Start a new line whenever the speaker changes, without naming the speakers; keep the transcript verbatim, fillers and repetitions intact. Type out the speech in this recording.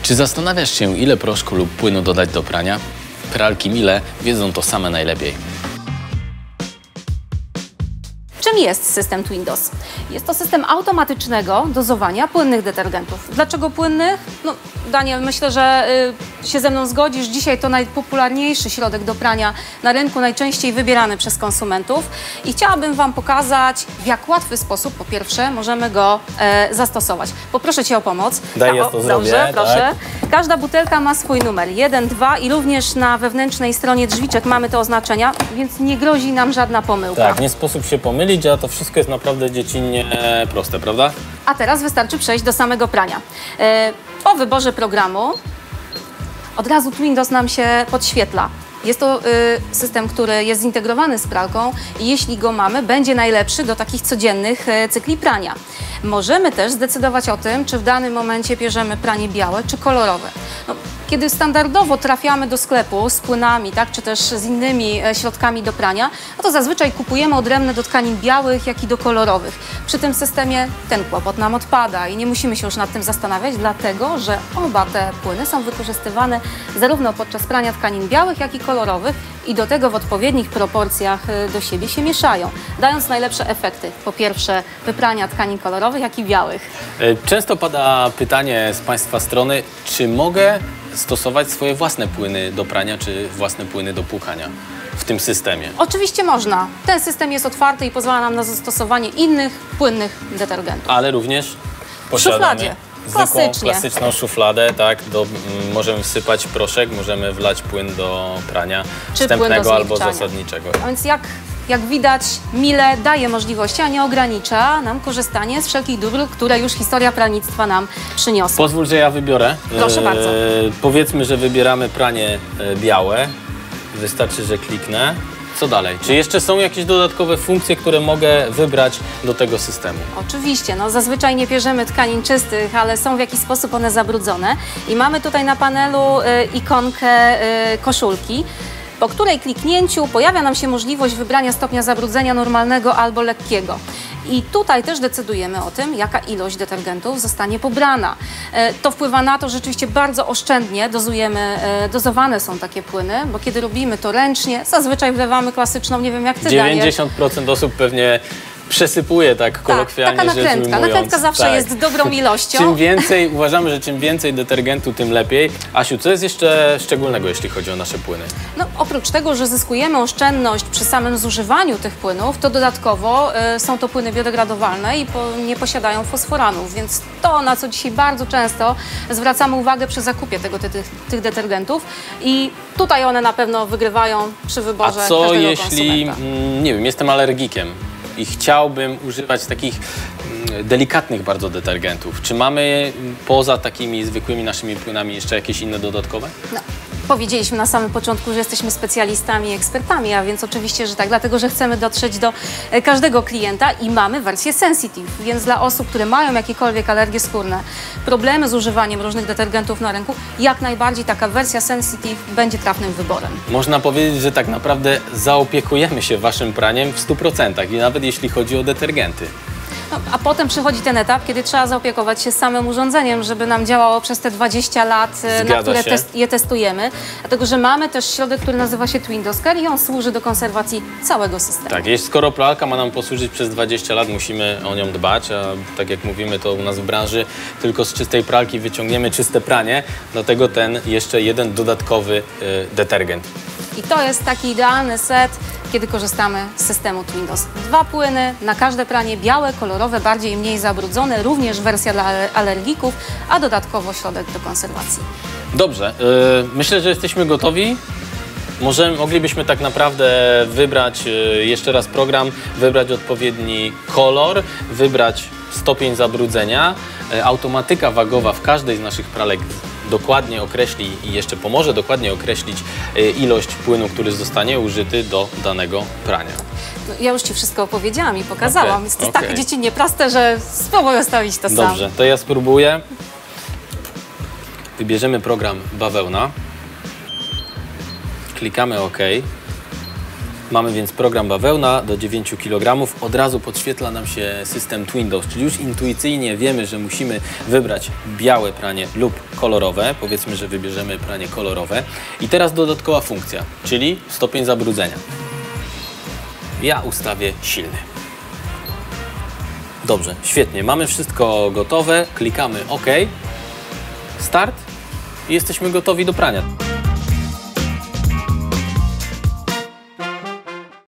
Czy zastanawiasz się, ile proszku lub płynu dodać do prania? Pralki Miele wiedzą to same najlepiej.
Czym jest system Twindos? Jest to system automatycznego dozowania płynnych detergentów. Dlaczego płynnych? No, Daniel, myślę, że y, się ze mną zgodzisz. Dzisiaj to najpopularniejszy środek do prania na rynku, najczęściej wybierany przez konsumentów. I chciałabym Wam pokazać, w jak łatwy sposób, po pierwsze, możemy go e, zastosować. Poproszę Cię o pomoc.
Daj, ja to
Dobrze,
zrobię,
proszę.
tak.
Każda butelka ma swój numer, jeden, dwa i również na wewnętrznej stronie drzwiczek mamy te oznaczenia, więc nie grozi nam żadna pomyłka.
Tak, nie sposób się pomylić, a to wszystko jest naprawdę dziecinnie proste, prawda?
A teraz wystarczy przejść do samego prania. E, po wyborze programu od razu Twindos nam się podświetla. Jest to y, system, który jest zintegrowany z pralką i jeśli go mamy, będzie najlepszy do takich codziennych y, cykli prania. Możemy też zdecydować o tym, czy w danym momencie bierzemy pranie białe czy kolorowe. No, kiedy standardowo trafiamy do sklepu z płynami, tak, czy też z innymi e, środkami do prania, no to zazwyczaj kupujemy odrębne do tkanin białych, jak i do kolorowych. Przy tym systemie ten kłopot nam odpada i nie musimy się już nad tym zastanawiać, dlatego że oba te płyny są wykorzystywane zarówno podczas prania tkanin białych, jak i kolorowych i do tego w odpowiednich proporcjach e, do siebie się mieszają, dając najlepsze efekty. Po pierwsze wyprania tkanin kolorowych, jak i białych.
Często pada pytanie z Państwa strony, czy mogę stosować swoje własne płyny do prania, czy własne płyny do płukania w tym systemie?
Oczywiście można. Ten system jest otwarty i pozwala nam na zastosowanie innych płynnych detergentów.
Ale również
W
posiadamy
szufladzie.
zwykłą,
Klasycznie.
klasyczną szufladę, tak, do, m, możemy wsypać proszek, możemy wlać płyn do prania
Czy
wstępnego
płyn do
albo
zmiękczania.
zasadniczego.
A więc jak, jak widać, Miele daje możliwości, a nie ogranicza nam korzystanie z wszelkich dóbr, które już historia pralnictwa nam przyniosła.
Pozwól, że ja wybiorę.
Proszę bardzo.
Powiedzmy, że wybieramy pranie e, białe. Wystarczy, że kliknę. Co dalej? Czy jeszcze są jakieś dodatkowe funkcje, które mogę wybrać do tego systemu?
Oczywiście, no zazwyczaj nie bierzemy tkanin czystych, ale są w jakiś sposób one zabrudzone. I mamy tutaj na panelu y, ikonkę y, koszulki, po której kliknięciu pojawia nam się możliwość wybrania stopnia zabrudzenia normalnego albo lekkiego. I tutaj też decydujemy o tym, jaka ilość detergentów zostanie pobrana. E, to wpływa na to, że rzeczywiście bardzo oszczędnie dozujemy, e, dozowane są takie płyny, bo kiedy robimy to ręcznie, zazwyczaj wlewamy klasyczną, nie wiem jak Ty,
dziewięćdziesiąt procent osób pewnie przesypuje, tak kolokwialnie
taka
rzecz
nakrętka.
ujmując.
Nakrętka zawsze
tak.
jest dobrą ilością.
Czym więcej, uważamy, że czym więcej detergentu, tym lepiej. Asiu, co jest jeszcze szczególnego, jeśli chodzi o nasze płyny?
No, oprócz tego, że zyskujemy oszczędność przy samym zużywaniu tych płynów, to dodatkowo y, są to płyny biodegradowalne i po, nie posiadają fosforanów, więc to, na co dzisiaj bardzo często zwracamy uwagę przy zakupie tego, ty, tych, tych detergentów i tutaj one na pewno wygrywają przy wyborze
A co
każdego
jeśli,
konsumenta.
mm, nie wiem, jestem alergikiem i chciałbym używać takich mm, delikatnych bardzo detergentów? Czy mamy poza takimi zwykłymi naszymi płynami jeszcze jakieś inne dodatkowe?
No, powiedzieliśmy na samym początku, że jesteśmy specjalistami i ekspertami, a więc oczywiście, że tak, dlatego że chcemy dotrzeć do e, każdego klienta i mamy wersję Sensitive, więc dla osób, które mają jakiekolwiek alergie skórne, problemy z używaniem różnych detergentów na rynku, jak najbardziej taka wersja Sensitive będzie trafnym wyborem.
Można powiedzieć, że tak naprawdę zaopiekujemy się waszym praniem w stu procentach i nawet jeśli chodzi o detergenty.
No, a potem przychodzi ten etap, kiedy trzeba zaopiekować się samym urządzeniem, żeby nam działało przez te dwadzieścia lat, e, na które
się.
test, je testujemy. Dlatego, że mamy też środek, który nazywa się Twindos Care i on służy do konserwacji całego systemu.
Tak, jeśli skoro pralka ma nam posłużyć przez dwadzieścia lat, musimy o nią dbać, a tak jak mówimy, to u nas w branży tylko z czystej pralki wyciągniemy czyste pranie, dlatego ten jeszcze jeden dodatkowy y, detergent.
I to jest taki idealny set, kiedy korzystamy z systemu Twindos. Dwa płyny na każde pranie, białe, kolorowe, bardziej i mniej zabrudzone, również wersja dla alergików, a dodatkowo środek do konserwacji.
Dobrze, y, myślę, że jesteśmy gotowi. Może moglibyśmy tak naprawdę wybrać y, jeszcze raz program, wybrać odpowiedni kolor, wybrać stopień zabrudzenia. Y, automatyka wagowa w każdej z naszych pralek dokładnie określi i jeszcze pomoże dokładnie określić y, ilość płynu, który zostanie użyty do danego prania.
No, ja już Ci wszystko opowiedziałam i pokazałam,
Okay,
więc to jest
okay.
tak dziecinnie proste, że spróbuję stawić to sam.
Dobrze, to ja spróbuję. Wybierzemy program bawełna. Klikamy OK. Mamy więc program bawełna do dziewięciu kilogramów. Od razu podświetla nam się system Twindows, czyli już intuicyjnie wiemy, że musimy wybrać białe pranie lub kolorowe. Powiedzmy, że wybierzemy pranie kolorowe. I teraz dodatkowa funkcja, czyli stopień zabrudzenia. Ja ustawię silny. Dobrze, świetnie. Mamy wszystko gotowe. Klikamy OK. Start i jesteśmy gotowi do prania.